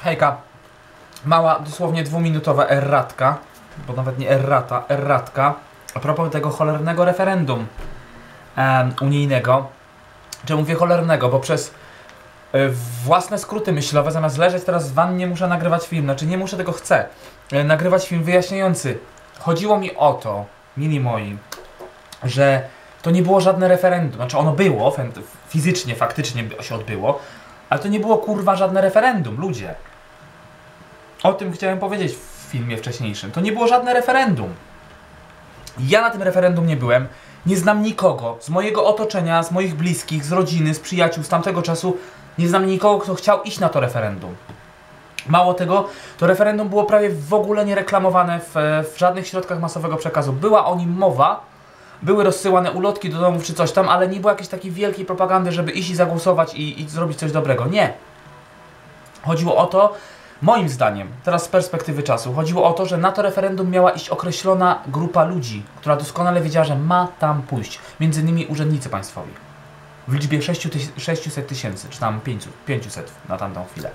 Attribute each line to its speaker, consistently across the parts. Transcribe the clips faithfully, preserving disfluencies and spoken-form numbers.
Speaker 1: Hejka, mała, dosłownie dwuminutowa erratka, bo nawet nie errata, erratka, a propos tego cholernego referendum um, unijnego. Czemu mówię cholernego? Bo przez y, własne skróty myślowe, zamiast leżeć teraz w wannie, muszę nagrywać film. Znaczy nie muszę, tego chcę. Y, nagrywać film wyjaśniający. Chodziło mi o to, mili moi, że to nie było żadne referendum. Znaczy ono było, fizycznie, faktycznie się odbyło, ale to nie było kurwa żadne referendum, ludzie. O tym chciałem powiedzieć w filmie wcześniejszym. To nie było żadne referendum. Ja na tym referendum nie byłem. Nie znam nikogo z mojego otoczenia, z moich bliskich, z rodziny, z przyjaciół z tamtego czasu. Nie znam nikogo, kto chciał iść na to referendum. Mało tego, to referendum było prawie w ogóle nie reklamowane w, w żadnych środkach masowego przekazu. Była o nim mowa, były rozsyłane ulotki do domów czy coś tam, ale nie było jakiejś takiej wielkiej propagandy, żeby iść i zagłosować i, i zrobić coś dobrego. Nie. Chodziło o to, moim zdaniem, teraz z perspektywy czasu, chodziło o to, że na to referendum miała iść określona grupa ludzi, która doskonale wiedziała, że ma tam pójść. Między innymi urzędnicy państwowi. W liczbie sześciuset tysięcy, czy tam pięciuset na tamtą chwilę.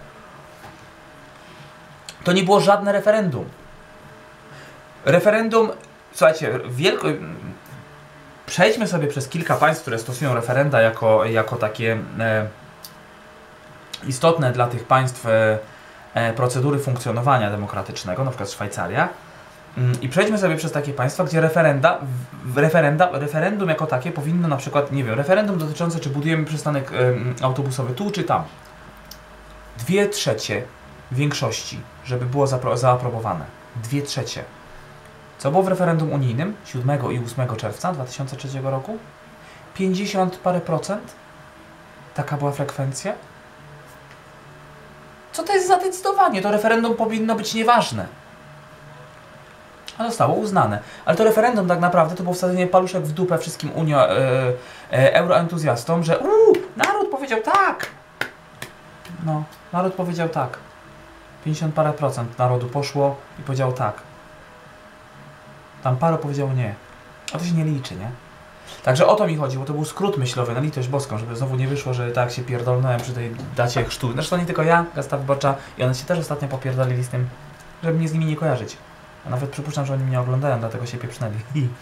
Speaker 1: To nie było żadne referendum. Referendum, słuchajcie, wielko... Przejdźmy sobie przez kilka państw, które stosują referenda jako, jako takie e, istotne dla tych państw e, e, procedury funkcjonowania demokratycznego, na przykład Szwajcaria. Mm, I przejdźmy sobie przez takie państwa, gdzie referenda, w, referenda, referendum jako takie powinno na przykład, nie wiem, referendum dotyczące, czy budujemy przystanek e, autobusowy tu czy tam. Dwie trzecie większości, żeby było zaaprobowane. Dwie trzecie. Co było w referendum unijnym siódmego i ósmego czerwca dwa tysiące trzeciego roku? pięćdziesiąt parę procent? Taka była frekwencja? Co to jest za decydowanie? To referendum powinno być nieważne. A zostało uznane. Ale to referendum tak naprawdę to było wsadzenie paluszek w dupę wszystkim unio, e, e, euroentuzjastom, że uuu, naród powiedział tak! No, naród powiedział tak. pięćdziesiąt parę procent narodu poszło i powiedział tak. Tam paru powiedziało nie. A to się nie liczy, nie? Także o to mi chodzi, bo to był skrót myślowy na litość boską, żeby znowu nie wyszło, że tak się pierdolnąłem przy tej dacie chrztu. Zresztą nie tylko ja, Gazeta Wyborcza, i one się też ostatnio popierdolili z tym, żeby mnie z nimi nie kojarzyć. A nawet przypuszczam, że oni mnie oglądają, dlatego się pieprznęli.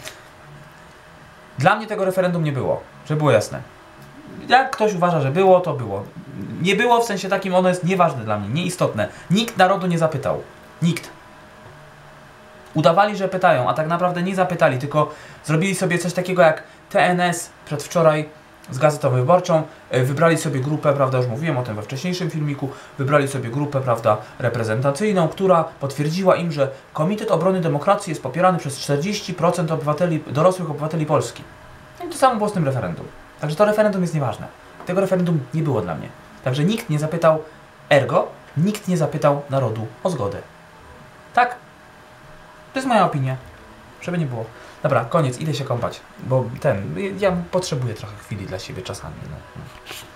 Speaker 1: Dla mnie tego referendum nie było, żeby było jasne. Jak ktoś uważa, że było, to było. Nie było w sensie takim, ono jest nieważne dla mnie, nieistotne. Nikt narodu nie zapytał. Nikt. Udawali, że pytają, a tak naprawdę nie zapytali, tylko zrobili sobie coś takiego jak T N S przedwczoraj z Gazetą Wyborczą, wybrali sobie grupę, prawda, już mówiłem o tym we wcześniejszym filmiku, wybrali sobie grupę, prawda, reprezentacyjną, która potwierdziła im, że Komitet Obrony Demokracji jest popierany przez czterdzieści procent obywateli, dorosłych obywateli Polski. I to samo było z tym referendum. Także to referendum jest nieważne. Tego referendum nie było dla mnie. Także nikt nie zapytał, ergo, nikt nie zapytał narodu o zgodę. Tak? To jest moja opinia. Żeby nie było. Dobra, koniec, idę się kąpać. Bo ten, ja potrzebuję trochę chwili dla siebie czasami. No.